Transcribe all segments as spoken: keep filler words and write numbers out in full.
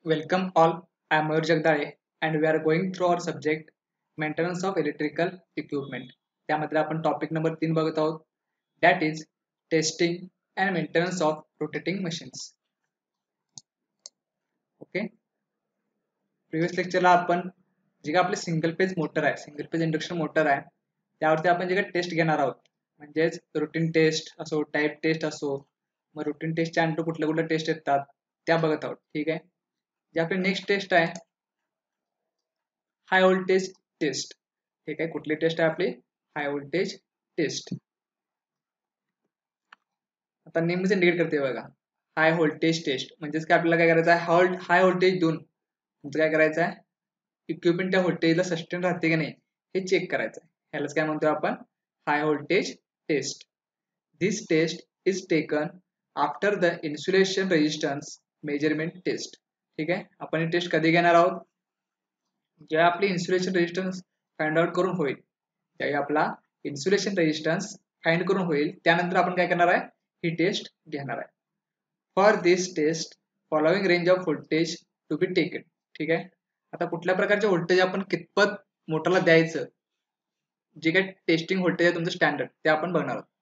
Welcome all, I am Mayur Jagdale and we are going through our subject Maintenance of Electrical Equipment. त्यामध्ये आपण topic number तीन बघत आहोत that is testing and maintenance of rotating machines. Okay previous लेक्चरला आपण जे काही आपले सिंगल पेज मोटर आहे सिंगल पेज इंडक्शन मोटर आहे त्यावरती आपण जे काही टेस्ट घेणार आहोत म्हणजेच रुटीन टेस्ट असो टाईप टेस्ट असो मग रुटीन टेस्टच्या अंडर कुठल्या कुठल्या टेस्ट येतात त्या बघत आहोत. ठीक आहे, जे आपली नेक्स्ट टेस्ट आहे हाय व्होल्टेज टेस्ट. ठीक आहे, कुठली टेस्ट आहे आपली हाय व्होल्टेज टेस्ट. आता नेहमीच इंडिकेट करते बघा हाय व्होल्टेज टेस्ट म्हणजेच काय आपल्याला काय करायचं आहे हाय व्होल्टेज देऊन तुमचं काय करायचं आहे इक्विपमेंट त्या व्होल्टेजला सस्टेन राहते की नाही हे चेक करायचं आहे. ह्यालाच काय म्हणतो आपण high voltage test. This test is taken after the insulation resistance measurement test. ठीक आहे, आपण ही टेस्ट कधी घेणार आहोत जेव्हा आपली इन्सुलेशन रेजिस्टन्स फाइंड आउट करून होईल त्यावेळी आपला इन्सुलेशन रेजिस्टन्स फाइंड करून होईल त्यानंतर आपण काय करणार आहे ही टेस्ट घेणार आहे. For this test following range of voltage to be taken. ठीक आहे, आता कुठल्या प्रकारचे व्होल्टेज आपण कितपत मोटरला द्यायचं जे काही टेस्टिंग व्होल्टेज आहे तुमचं स्टँडर्ड ते आपण बघणार आहोत.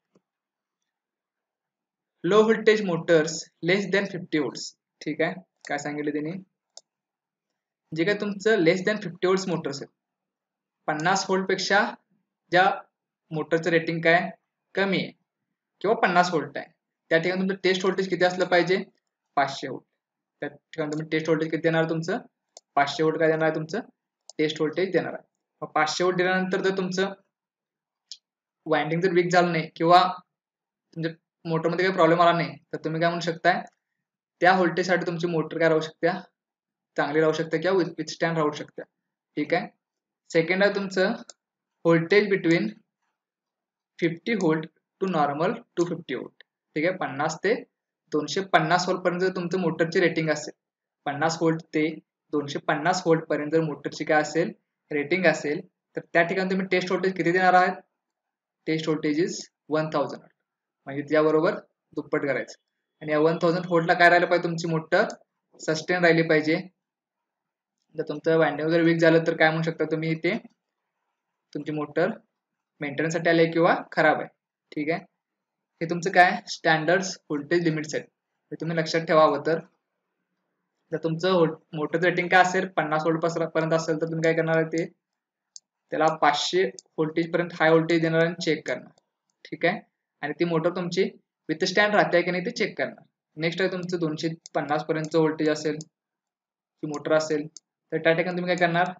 Low voltage motors less than fifty volts. ठीक आहे, काय सांगितलं त्यांनी जे काय तुमचं less than fifty volts motors आहेत पन्नास व्होल्ट पेक्षा ज्या मोटरचं रेटिंग काय कमी आहे किंवा पन्नास व्होल्ट आहे त्या ठिकाणी तुमचं टेस्ट व्होल्टेज किती असलं पाहिजे पाचशे व्होल्ट. त्या ठिकाणी तुम्ही टेस्ट व्होल्टेज किती देणार तुमचं पाचशे व्होल्ट काय देणार आहे तुमचं टेस्ट व्होल्टेज देणार आहे. मग पाचशे व्होल्ट दिल्यानंतर जर तुमचं वाइंडिंग जर वीक झालं नाही किंवा तुमच्या मोटरमध्ये काही प्रॉब्लेम आला नाही तर तुम्ही काय म्हणू शकताय त्या व्होल्टेजसाठी तुमची मोटर काय राहू शकते चांगली राहू शकते किंवा विथस्टँड राहू शकते. ठीक आहे, सेकंड आहे तुमचं voltage between fifty volt to normal two fifty volt. ठीक आहे, पन्नास ते दोनशे पन्नास व्होल्ट पर्यंत तुमचं मोटरची रेटिंग असेल पन्नास व्होल्ट ते दोनशे पन्नास व्होल्ट पर्यंत जर मोटरची काय असेल रेटिंग असेल तर त्या ठिकाणी तुम्ही टेस्ट व्होल्टेज किती देणार आहात test voltage is one thousand म्हणजे त्याबरोबर दुप्पट करायचं आणि या वन थाउजंड व्होल्टला काय राहिलं पाहिजे तुमची मोटर सस्टेन राहिली पाहिजे. जर तुमचं वाइंडिंग वगैरे वीक झालं तर काय म्हणू शकता तुम्ही इथे तुमची मोटर मेंटेनन्स साठी आली किंवा खराब आहे. ठीक आहे, हे तुमचं काय स्टँडर्ड व्होल्टेज लिमिट्स आहेत हे तुम्ही लक्षात ठेवावं. तर जर तुमचं मोटरचं रेटिंग काय असेल पन्नास व्होल्ट पर्यंत असेल तर तुम्ही काय करणार आहे ते त्याला पाचशे व्होल्टेज पर्यंत हाय व्होल्टेज देणार आणि चेक करणार. ठीक आहे, आणि ती मोटर तुमची विथ स्टँड राहते की नाही ते चेक करणार. नेक्स्ट आहे तुमचं दोनशे पन्नास पर्यंत व्होल्टेज असेल ती मोटर असेल तर त्या ठिकाणी तुम्ही काय करणार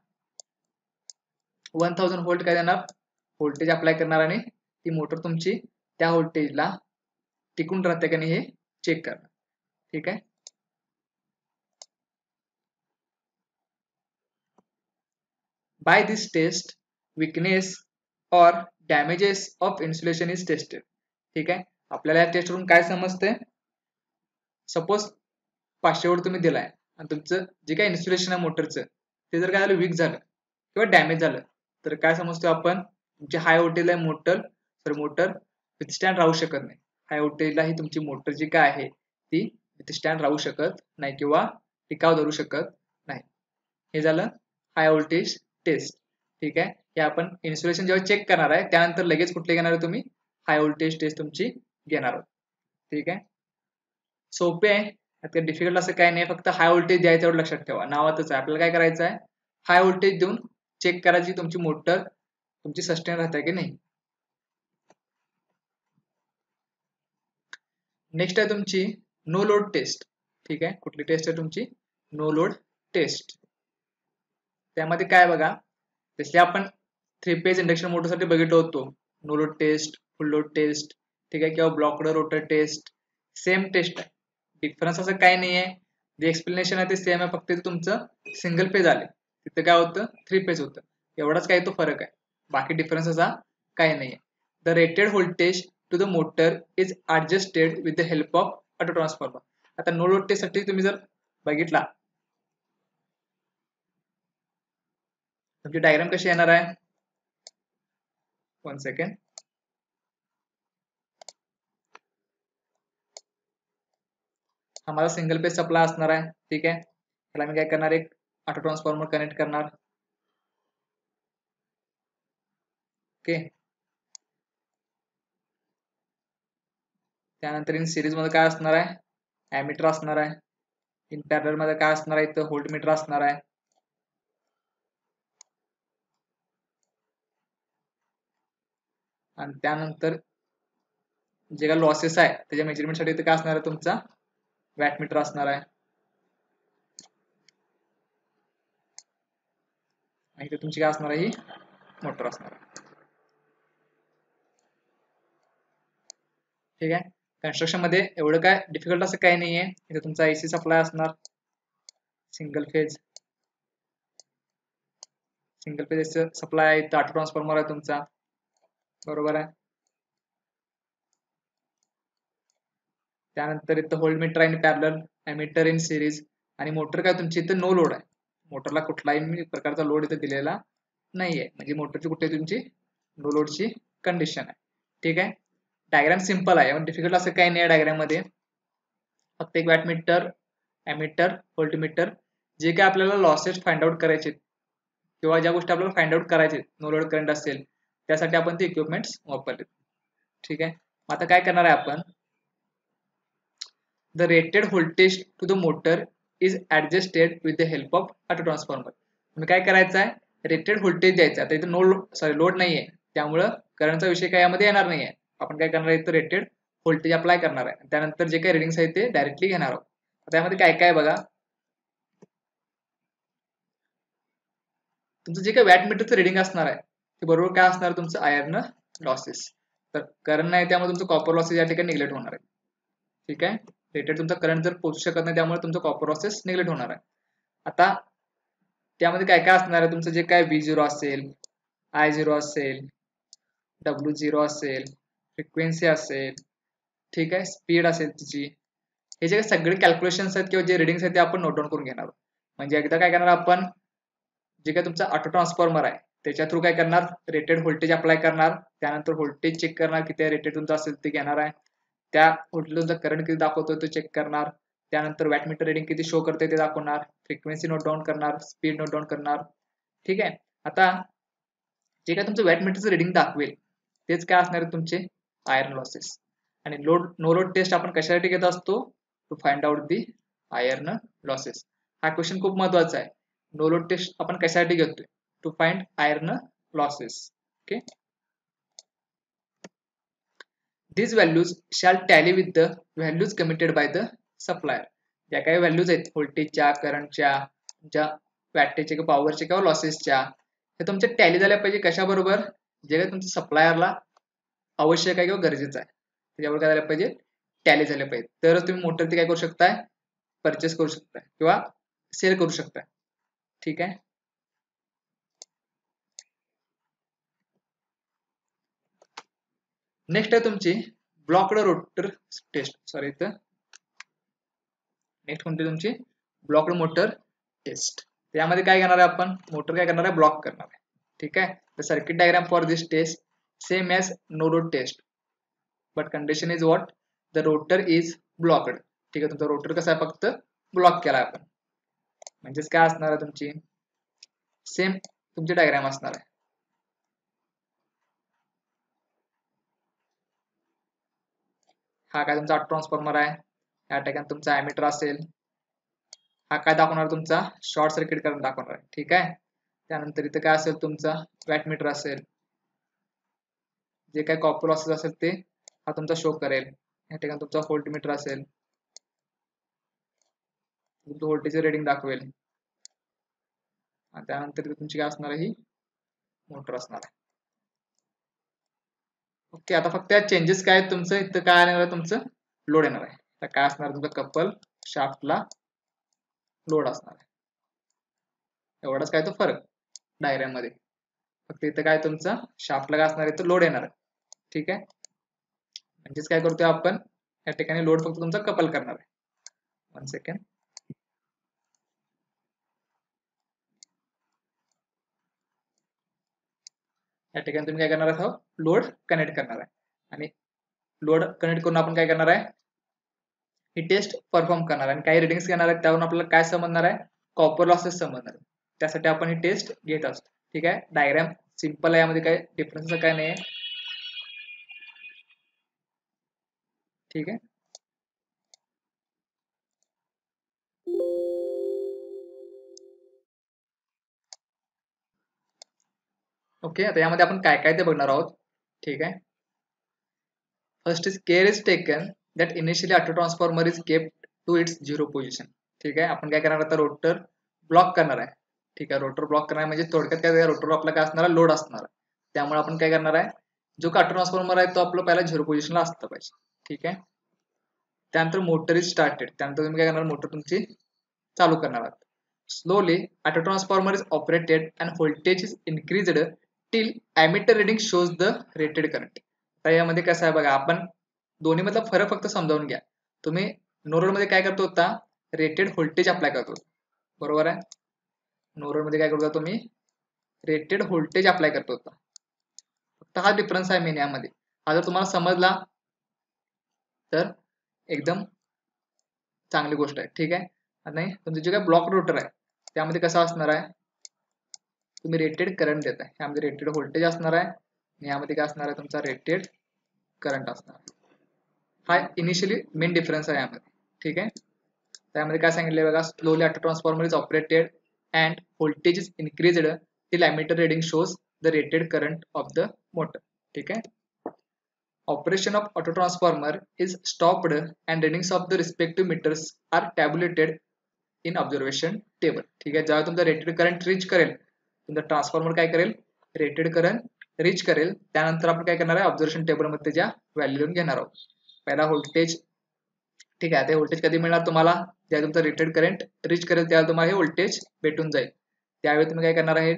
वन थाउजंड व्होल्ट काय देणार व्होल्टेज अप्लाय करणार आणि ती मोटर तुमची त्या व्होल्टेजला टिकून राहते का नाही हे चेक करणार. ठीक आहे, बाय दिस टेस्ट विकनेस और damages of insulation is tested. ठीक आहे, आपल्याला या टेस्ट करून काय समजते सपोज पाचशे व्होल्ट तुम्ही दिलाय आणि तुमचं जे काय इन्सुलेशन आहे मोटरचं ते जर काय झालं वीक झालं किंवा डॅमेज झालं तर काय समजतो आपण तुमची हाय व्होल्टेजला मोटर तर मोटर विथस्टँड राहू शकत नाही. हाय व्होल्टेजला ही तुमची मोटर जी काय आहे ती विथस्टँड राहू शकत नाही किंवा टिकाव धरू शकत नाही. हे झालं हाय व्होल्टेज टेस्ट. ठीक आहे, हे आपण इन्सुलेशन जेव्हा चेक करणार आहे त्यानंतर लगेच कुठले घेणार आहे तुम्ही हाय व्होल्टेज टेस्ट तुमची घेणार आहोत. ठीक आहे, सोपे आहे आता डिफिकल्ट असं काही नाही फक्त हाय व्होल्टेज द्यायचं एवढं लक्षात ठेवा. नावातच आहे आपल्याला काय करायचं आहे हाय व्होल्टेज देऊन चेक करायची तुमची मोटर तुमची सस्टेन राहते की नाही. नेक्स्ट आहे तुमची नो लोड टेस्ट. ठीक आहे, कुठली टेस्ट आहे तुमची नो लोड टेस्ट. त्यामध्ये काय बघा जसे आपण थ्री पेज इंडक्शन मोटरसाठी बघितलं होतो no load test full load test. ठीक आहे, किंवा blocked rotor test same test आहे डिफरन्स असं काही नाही आहे. जे एक्सप्लेनेशन आहे ते सेम आहे फक्त तुमचं सिंगल पेज आले तिथं काय होतं थ्री पेज होतं एवढाच काही तो फरक आहे बाकी डिफरन्स असा काही नाही आहे. The rated voltage to the motor is adjusted with the help of auto transformer. आता नो लोड टेस्ट साठी तुम्ही जर बघितला तुमची डायग्राम कशी येणार आहे वन सेकंड हमारा सिंगल पेज सप्लाय असणार आहे. ठीक आहे, त्याला मी काय करणार, एक ऑटो ट्रान्सफॉर्मर कनेक्ट करणार. ओके, त्यानंतर इन सिरीज मध्ये काय असणार आहे, ॲमीटर असणार आहे. इन पॅरलल मध्ये काय असणार आहे, इथं व्होल्टमीटर असणार आहे. आणि त्यानंतर जे काय लॉसेस आहे त्याच्या मेजरमेंटसाठी इथं काय असणार आहे, तुमचा वॅटमीटर असणार आहे. आणि इथे तुमची काय असणार आहे, ही मोटर असणार आहे. ठीक आहे, कन्स्ट्रक्शन मध्ये एवढं काय डिफिकल्ट असं काही नाहीये. इथे तुमचा एसी सप्लाय असणार, single phase single phase supply आहे. इथं ऑटो ट्रान्सफॉर्मर आहे तुमचा, बरोबर आहे. त्यानंतर इथं व्होल्टमीटर आणि पॅरलल, ॲमीटर इन सिरीज, आणि मोटर काय तुमची इथं नो लोड आहे. मोटरला कुठलाही प्रकारचा लोड इथे दिलेला नाहीये, म्हणजे मोटरची कुठे तुमची नो लोडची कंडिशन आहे. ठीक आहे, डायग्राम सिंपल आहे, डिफिकल्ट असं काही नाही आहे डायग्राम मध्ये. फक्त एक वॅटमीटर, ॲमीटर, व्होल्टमीटर, जे काय आपल्याला लॉसेस फाइंड आउट करायचे किंवा ज्या गोष्टी आपल्याला फाइंड आउट करायचे, नो लोड करंट असेल त्यासाठी आपण ते इक्विपमेंट्स वापरले. ठीक आहे, आता काय करणार आहे आपण, the rated voltage to the motor is adjusted with the help of auto transformer. तुम्ही काय करायचं आहे, रेटेड व्होल्टेज द्यायचा. आता इथं नो सॉरी लोड नाहीये, त्यामुळं करंटचा विषय काय यामध्ये येणार नाहीये. आपण काय करणार आहे, इथं रेटेड व्होल्टेज अप्लाय करणार आहे. त्यानंतर जे काही रिडिंग्स आहेत ते डायरेक्टली घेणार आहोत. त्यामध्ये काय काय बघा, तुमचं जे काही वॅटमीटरचं रिडिंग असणार आहे ते बरोबर काय असणार, तुमचं आयर्न लॉसेस. तर करंट नाही त्यामुळे तुमचं कॉपर लॉसेस या ठिकाणी निग्लेक्ट होणार आहे. ठीक आहे, रेटेड तुमचा करंट जर पोहोचू शकत नाही त्यामुळे तुमचं कॉपर लॉसेस निग्लेक्ट होणार आहे. आता त्यामध्ये काय काय असणार आहे, तुमचं जे काय व्ही झिरो असेल, आय झिरो असेल, डब्ल्यू झिरो असेल, फ्रिक्वेन्सी असेल, ठीक आहे, स्पीड असेल तिची, हे जे सगळे कॅल्क्युलेशन्स आहेत किंवा जे रिडिंग्स आहेत ते आपण नोट डाऊन करून घेणार आहोत. म्हणजे एकदा काय करणार आपण, जे काय तुमचा ऑटो ट्रान्सफॉर्मर आहे त्याच्या थ्रू काय करणार, रेटेड व्होल्टेज अप्लाय करणार. त्यानंतर व्होल्टेज चेक करणार किती रेटेड तुमचा असेल ते घेणार आहे. त्या व्होल्टेज तुमचा करंट किती दाखवतोय तो चेक करणार. त्यानंतर वॅटमीटर रिडिंग किती शो करते ते दाखवणार. फ्रिक्वेन्सी नोट डाऊन करणार, स्पीड नोट डाऊन करणार. ठीक आहे, आता जे काय तुमचं वॅटमीटरचं रिडिंग दाखवेल तेच काय असणार आहे, तुमचे आयर्न लॉसेस. आणि लोड नो लोड टेस्ट आपण कशासाठी घेत असतो, to find out the iron losses. हा क्वेश्चन खूप महत्वाचा आहे. नो लोड टेस्ट आपण कशासाठी घेतोय, to find iron losses. Okay, these values shall tally with the values committed by the supplier. ज्या काही व्हॅल्यूज आहेत व्होल्टेजच्या, करंटच्या, ज्या वॅटेजच्या किंवा पॉवरच्या किंवा लॉसेसच्या, हे तुमच्या टॅली झाल्या पाहिजे कशाबरोबर, जे काही तुमच्या सप्लायरला आवश्यक आहे किंवा गरजेचं आहे त्याच्यावर काय झालं पाहिजे, टॅली झाले पाहिजे. तरच तुम्ही मोटर ती काय करू शकताय, परचेस करू शकताय किंवा सेल करू शकताय. ठीक आहे, नेक्स्ट आहे तुमची ब्लॉक्ड रोटर टेस्ट. सॉरी, इथं नेक्स्ट कोणती तुमची ब्लॉक्ड मोटर टेस्ट. त्यामध्ये काय करणार आहे आपण, मोटर काय करणार आहे, ब्लॉक करणार आहे. ठीक आहे, the circuit diagram for this test same as no load test, but condition is what, the rotor is blocked. ठीक आहे, तुमचा रोटर कसा आहे, फक्त ब्लॉक केला आपण. म्हणजेच काय असणार आहे, तुमची सेम तुमची डायग्राम असणार आहे. हा काय तुमचा ट्रान्सफॉर्मर आहे, या ठिकाणी तुमचा ॲमीटर असेल. हा काय दाखवणार, तुमचा शॉर्ट सर्किट करंट दाखवणार आहे. ठीक आहे, त्यानंतर इथं काय असेल, तुमचा वॅटमीटर असेल. जे काय कॉपर लॉसेस असेल ते हा तुमचा शो करेल. या ठिकाणी तुमचा व्होल्टमीटर असेल, तुमचं व्होल्टेज रेडिंग दाखवेल. त्यानंतर तुमची काय असणार आहे, ही मोटर असणार आहे. ओके, आता फक्त या चेंजेस काय आहेत, तुमचं इथं काय येणार आहे, तुमचं लोड येणार आहे. तर काय असणार, तुमचं कपल शाफ्टला लोड असणार आहे. एवढाच काय तो फरक डायग्राम मध्ये. फक्त इथं काय तुमचं शाफ्टला काय असणार आहे, तर लोड येणार आहे. ठीक आहे, म्हणजेच काय करतोय आपण, या ठिकाणी लोड फक्त तुमचा कपल करणार आहे. वन सेकंड, या ठिकाणी तुम्ही काय करणार आहात, लोड कनेक्ट करणार आहे. आणि लोड कनेक्ट करून आपण काय करणार आहे, ही टेस्ट परफॉर्म करणार आहे. आणि काही रिडिंग्स घेणार आहेत, त्यावरून आपल्याला काय समजणार आहे, कॉपर लॉसेस समजणार. त्यासाठी आपण ही टेस्ट घेत असतो. ठीक आहे. डायग्राम सिंपल आहे, यामध्ये काय डिफरन्स काय नाही. ठीक आहे. ओके, आता यामध्ये आपण काय काय ते बघणार आहोत. ठीक आहे. First is care is taken that initially auto transformer is kept to its zero position. ठीक आहे. आपण काय करणार आता रोटर ब्लॉक करणार आहे. ठीक आहे. रोटर ब्लॉक करणार म्हणजे थोडक्यात काय, रोटर आपला काय असणार, लोड असणार आहे. त्यामुळे आपण काय करणार आहे, जो ऑटो ट्रान्सफॉर्मर आहे तो आपला पहिला झिरो पोझिशनला असला पाहिजे. ठीक आहे. त्यानंतर मोटर इज स्टार्टेड, त्यानंतर तुम्ही काय करणार, मोटर तुमची चालू करणार आहात. Slowly auto transformer is operated and voltage is increased till ammeter reading shows the rated current. तर यामध्ये कसं आहे बघा, आपण दोन्ही मधला फरक फक्त समजावून घ्या. तुम्ही नोरोड मध्ये काय करतो होता, रेटेड व्होल्टेज अप्लाय करतो, बरोबर आहे. नोरोड मध्ये काय करतो तुम्ही, रेटेड व्होल्टेज अप्लाय करतो होता. फक्त हा डिफरन्स आहे मेन यामध्ये. हा जर तुम्हाला समजला तर एकदम चांगली गोष्ट आहे. ठीक आहे. नाही तुमचं जे काय ब्लॉक रोटर आहे त्यामध्ये कसं असणार आहे, तुम्ही रेटेड करंट देताय, यामध्ये रेटेड व्होल्टेज असणार आहे आणि यामध्ये काय असणार आहे, तुमचा रेटेड करंट असणार आहे. हा इनिशियली मेन डिफरन्स आहे यामध्ये. ठीक आहे. त्यामध्ये काय सांगितले बघा, slowly auto transformer is operated and voltage is increased till ammeter reading shows the rated current of the motor. ठीक आहे. Operation of auto transformer is stopped and readings of the respective meters are tabulated in observation table. ठीक आहे. जेव्हा तुमचा rated current reach करेल, तुमचा transformer काय करेल, रेटेड करंट रीच करेल, त्यानंतर आपण काय करणार आहे, ऑब्झर्वेशन टेबल मध्ये त्याच्या व्हॅल्यू लिहून घेणार आहोत. पहिला व्होल्टेज. ठीक आहे. ते व्होल्टेज कधी मिळणार तुम्हाला, जेव्हा तुमचा रेटेड करंट रीच करेल त्यावेळेला तुम्हाला हे व्होल्टेज भेटून जाईल. त्यावेळी तुम्ही काय करणार आहे,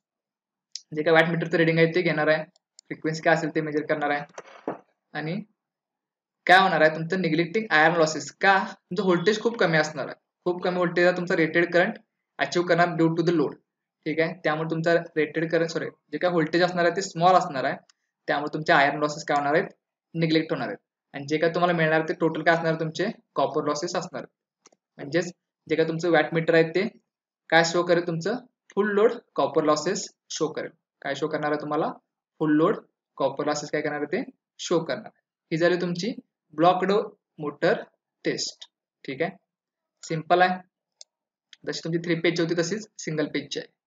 जे काय वॅट मीटरचं रिडिंग आहे ते घेणार आहे, फ्रिक्वेन्सी काय असेल ते मेजर करणार आहे आणि काय होणार आहे, तुमचं निग्लेक्टिंग आयर्न लॉसेस. का, तुमचं व्होल्टेज खूप कमी असणार आहे, खूप कमी व्होल्टेज तुमचा रेटेड करंट अचीव्ह करणार ड्यू टू द लोड. ठीक आहे. त्यामुळे तुमचा रेटेड करंट सॉरी जे काय व्होल्टेज असणार आहे ते स्मॉल असणार आहे, त्यामुळे तुमचे आयर्न लॉसेस काय होणार आहेत, निग्लेक्ट होणार आहेत. आणि जे काय तुम्हाला मिळणार ते टोटल काय असणार, तुमचे कॉपर लॉसेस असणार. म्हणजेच जे काय तुमचं वॅट मीटर आहे ते काय शो करेल, तुमचं full load copper losses show करेल. काय शो करणार आहे तुम्हाला, फुल लोड कॉपर लॉसेस काय करणार आहे ते शो करणार. ही झाली तुमची ब्लॉक्ड मोटर टेस्ट. ठीक आहे. सिंपल आहे, जशी तुमची थ्री पेजची होती तशीच सिंगल पेजची आहे.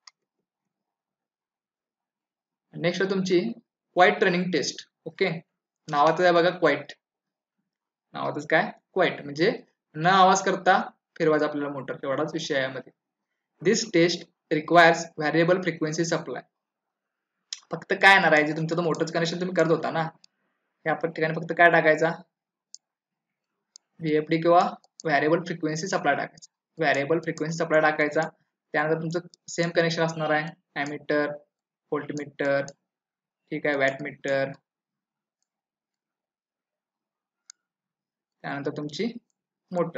नेक्स्ट तुमची क्वाइट रनिंग टेस्ट. ओके, नावातच आहे बघा क्वाइट, नावातच काय क्वाइट म्हणजे न आवाज करता फिरवायचा आपल्याला मोटर, एवढाच विषय आहे यामध्ये. This test requires variable frequency supply. फक्त काय येणार आहे, जे तुमचं तो मोटरचं कनेक्शन तुम्ही करत होता ना, या ठिकाणी फक्त काय टाकायचा, व्हीएफडी किंवा व्हॅरिएबल फ्रिक्वेन्सी सप्लाय टाकायचा. व्हॅरिएबल फ्रिक्वेन्सी सप्लाय टाकायचा. त्यानंतर तुमचं सेम कनेक्शन असणार आहे, ॲमीटर, व्होल्टमीटर, ठीक आहे, वॅटमीटर, त्यानंतर तुमची मोटर.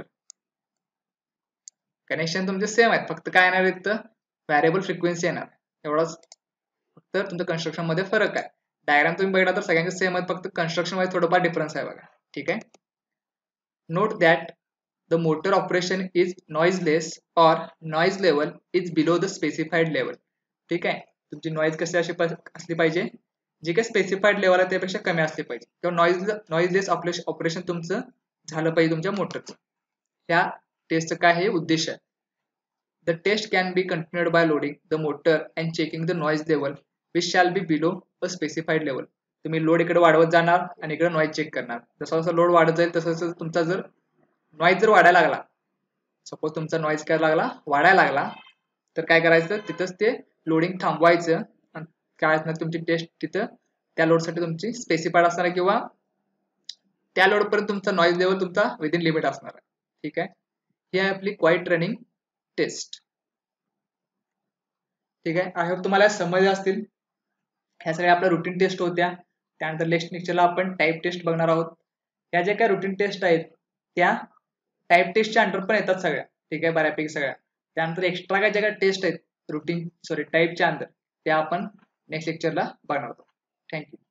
कनेक्शन तुमचे सेम आहेत, फक्त काय येणार इथं व्हॅरिएबल फ्रिक्वेन्सी येणार, एवढाच फक्त तुमच्या कन्स्ट्रक्शन मध्ये फरक आहे. डायग्राम तुम्ही बघितला तर सगळ्यांचे सेम आहेत, फक्त कन्स्ट्रक्शन मध्ये थोडंफार डिफरन्स आहे बघा. ठीक आहे. Note that the motor operation is noiseless और noise level is below the specified level. ठीक आहे. तुमची नॉइज कशी अशी असली पाहिजे, जे काही स्पेसिफाईड लेवल आहे त्यापेक्षा कमी असली पाहिजे, किंवा नॉइज नॉइजलेस ऑपरेशन तुमचं झालं पाहिजे तुमच्या मोटरचं. ह्या टेस्टचं काय हे उद्देश आहे. The test can be continued by loading the motor and checking the noise level which shall be below a specified level. तुम्ही लोड इकडे वाढवत जाणार आणि इकडे नॉइज चेक करणार. जसं जसं लोड वाढत जाईल तसं तसं तुमचा जर नॉइज जर वाढायला लागला, सपोज तुमचा नॉइज काय लागला वाढायला लागला, तर काय करायचं, तिथंच ते लोडिंग थांबवायचं आणि काय असणार तुमची टेस्ट तिथं त्या लोडसाठी तुमची स्पेसिफाईड असणार आहे, किंवा त्या लोड पर्यंत तुमचा नॉइज लेवल तुमचा विदिन लिमिट असणार आहे. ठीक आहे. ही आहे आपली क्वाइट रनिंग टेस्ट. ठीक आहे. आय होप तुम्हाला समजले असतील. ह्या सगळ्या आपल्या रुटीन टेस्ट होत्या. त्यानंतर नेक्स्ट लेक्चरला आपण टाईप टेस्ट बघणार आहोत. ह्या ज्या काही रुटीन टेस्ट आहेत त्या टाईप टेस्टच्या अंडर पण येतात सगळ्या. ठीक आहे, बऱ्यापैकी सगळ्या. त्यानंतर एक्स्ट्रा काय ज्या काही टेस्ट आहेत रुटीन सॉरी टाईपच्या अंडर, त्या आपण नेक्स्ट लेक्चरला बघणार आहोत. थँक्यू.